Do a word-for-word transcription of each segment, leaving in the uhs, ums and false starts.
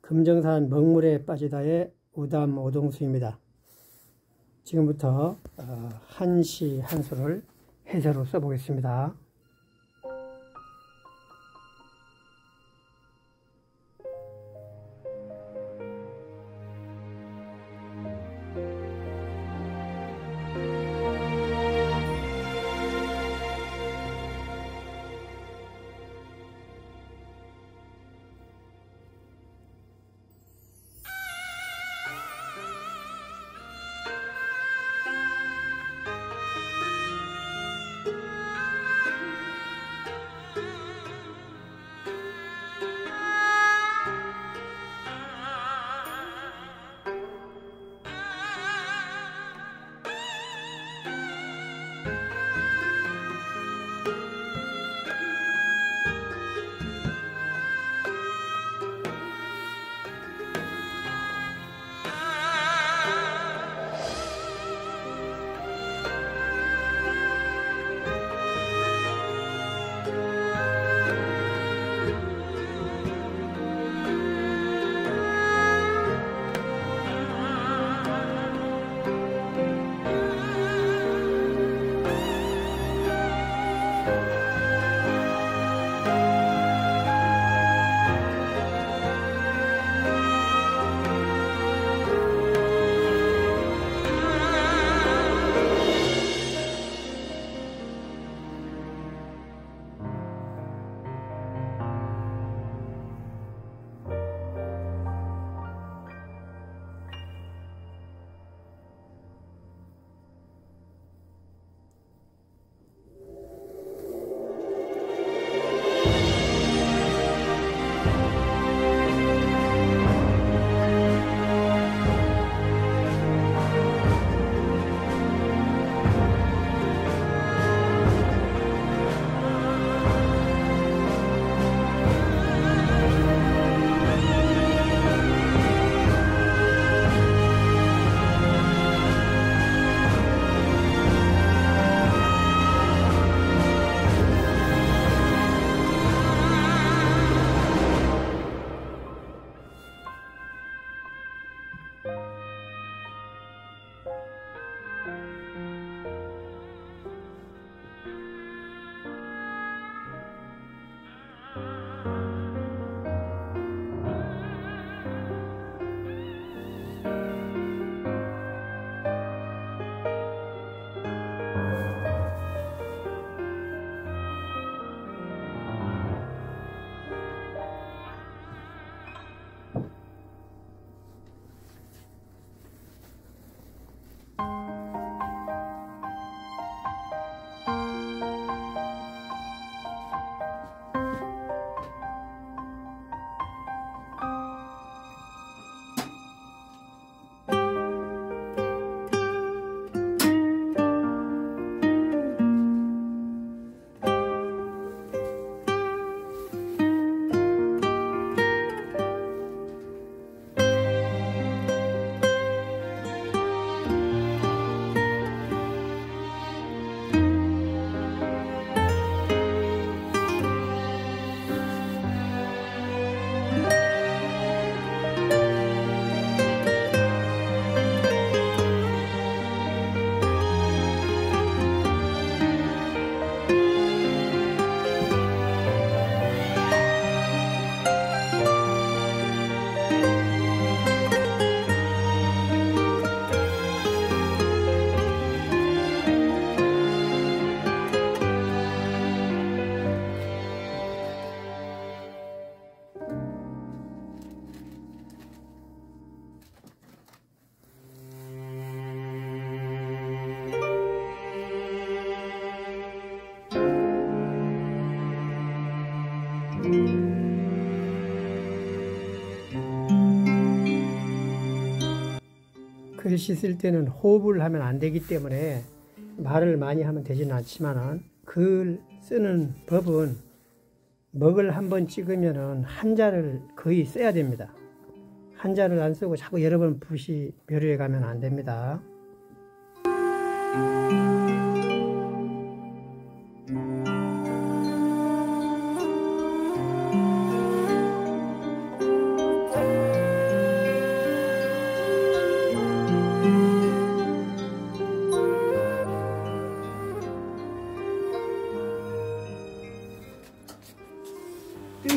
금정산 먹물에 빠지다의 우담 오동수입니다. 지금부터 한시 한수를 해설로 써보겠습니다. 글씨 쓸 때는 호흡을 하면 안 되기 때문에 말을 많이 하면 되지는 않지만은 글 쓰는 법은 먹을 한번 찍으면은 한자를 거의 써야 됩니다. 한자를 안 쓰고 자꾸 여러 번 붓이 묘류에 가면 안 됩니다.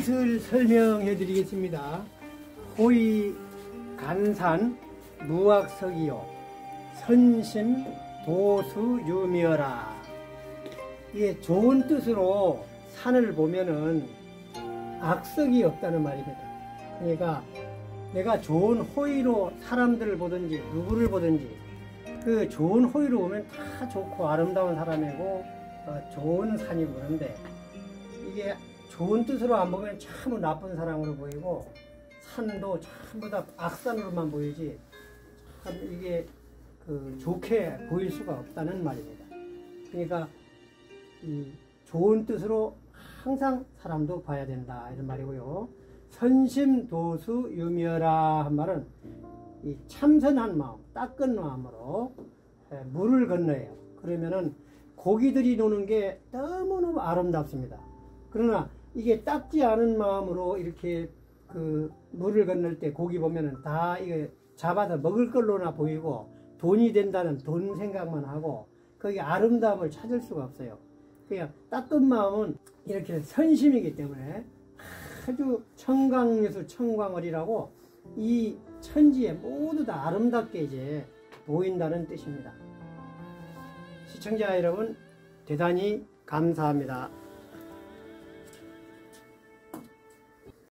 뜻을 설명해 드리겠습니다. 호의 간산 무악석이요 선심 도수 유미어라. 이게 좋은 뜻으로 산을 보면은 악석이 없다는 말입니다. 그러니까 내가 좋은 호의로 사람들을 보든지 누구를 보든지 그 좋은 호의로 보면 다 좋고 아름다운 사람이고 어, 좋은 산이 보는데, 이게 좋은 뜻으로 안 보면 참 나쁜 사람으로 보이고 산도 전부 다 악산으로만 보이지 참 이게 그 좋게 보일 수가 없다는 말입니다. 그러니까 이 좋은 뜻으로 항상 사람도 봐야 된다 이런 말이고요. 선심도수 유미어라 한 말은 이 참선한 마음, 닦은 마음으로 물을 건너요. 그러면은 고기들이 노는 게 너무너무 아름답습니다. 그러나 이게 닦지 않은 마음으로 이렇게 그 물을 건널 때 고기 보면은 다 이거 잡아서 먹을 걸로나 보이고 돈이 된다는 돈 생각만 하고 거기 아름다움을 찾을 수가 없어요. 그냥 닦은 마음은 이렇게 선심이기 때문에 아주 청광유수 청광월이라고 이 천지에 모두 다 아름답게 이제 보인다는 뜻입니다. 시청자 여러분 대단히 감사합니다.